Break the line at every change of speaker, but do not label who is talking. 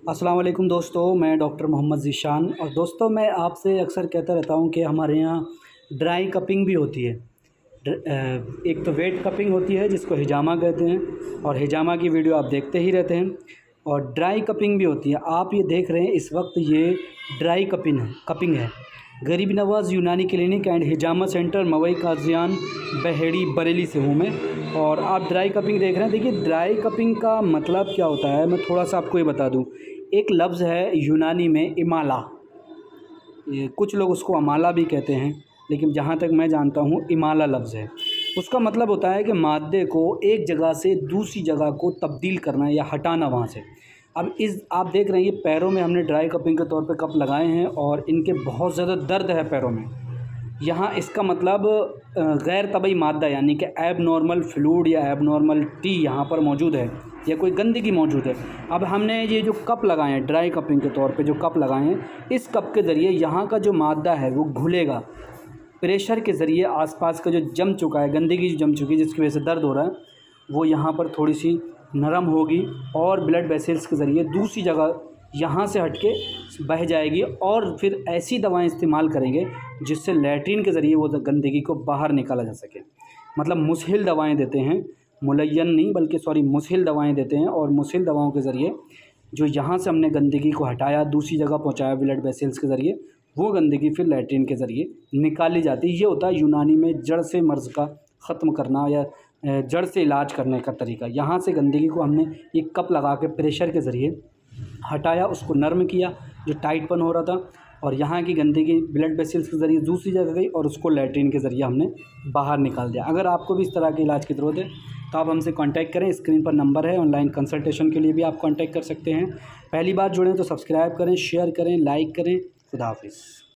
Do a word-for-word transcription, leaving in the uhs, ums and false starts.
अस्सलाम वालेकुम दोस्तों, मैं डॉक्टर मोहम्मद ज़ीशान। और दोस्तों, मैं आपसे अक्सर कहता रहता हूं कि हमारे यहाँ ड्राई कपिंग भी होती है। एक तो वेट कपिंग होती है जिसको हिजामा कहते हैं, और हिजामा की वीडियो आप देखते ही रहते हैं। और ड्राई कपिंग भी होती है। आप ये देख रहे हैं इस वक्त, ये ड्राई कपिंग है कपिंग है गरीब नवाज़ यूनानी क्लिनिक एंड हिजामा सेंटर, मवई काजियान, बहेड़ी, बरेली से हूँ मैं। और आप ड्राई कपिंग देख रहे हैं। देखिए, ड्राई कपिंग का मतलब क्या होता है, मैं थोड़ा सा आपको ये बता दूं। एक लफ्ज़ है यूनानी में इमाला, ये कुछ लोग उसको अमाला भी कहते हैं, लेकिन जहाँ तक मैं जानता हूँ इमाला लफ्ज़ है। उसका मतलब होता है कि मादे को एक जगह से दूसरी जगह को तब्दील करना या हटाना वहाँ से। अब इस आप देख रहे हैं, ये पैरों में हमने ड्राई कपिंग के तौर पे कप लगाए हैं और इनके बहुत ज़्यादा दर्द है पैरों में। यहाँ इसका मतलब गैर तबई मादा यानी कि एब नॉर्मल फ्लूइड या एब नॉर्मल टी यहाँ पर मौजूद है, या कोई गंदगी मौजूद है। अब हमने ये जो कप लगाए हैं ड्राई कपिंग के तौर पे, जो कप लगाए हैं, इस कप के ज़रिए यहाँ का जो मादा है वो घुलेगा। प्रेशर के ज़रिए आसपास का जो जम चुका है, गंदगी जो जम चुकी है जिसकी वजह से दर्द हो रहा है, वो यहाँ पर थोड़ी सी नरम होगी और ब्लड वेसल्स के ज़रिए दूसरी जगह यहाँ से हट के बह जाएगी। और फिर ऐसी दवाएं इस्तेमाल करेंगे जिससे लैट्रिन के ज़रिए वो गंदगी को बाहर निकाला जा सके। मतलब मुसहिल दवाएं देते हैं, मुलय्यन नहीं बल्कि सॉरी मुसहिल दवाएं देते हैं। और मुसहिल दवाओं के ज़रिए जो यहाँ से हमने गंदगी को हटाया, दूसरी जगह पहुँचाया ब्लड वेसल्स के ज़रिए, वो गंदगी फिर लैट्रिन के ज़रिए निकाली जाती है। ये होता है यूनानी में जड़ से मर्ज़ का ख़त्म करना या जड़ से इलाज करने का तरीका। यहाँ से गंदगी को हमने एक कप लगा के प्रेशर के ज़रिए हटाया, उसको नरम किया जो टाइटपन हो रहा था, और यहाँ की गंदगी ब्लड वेसल्स के ज़रिए दूसरी जगह गई और उसको लैट्रिन के ज़रिए हमने बाहर निकाल दिया। अगर आपको भी इस तरह के इलाज की ज़रूरत है तो आप हमसे कांटेक्ट करें। स्क्रीन पर नंबर है, ऑनलाइन कंसल्टेशन के लिए भी आप कांटेक्ट कर सकते हैं। पहली बार जुड़ें तो सब्सक्राइब करें, शेयर करें, लाइक करें। खुदा हाफिज़।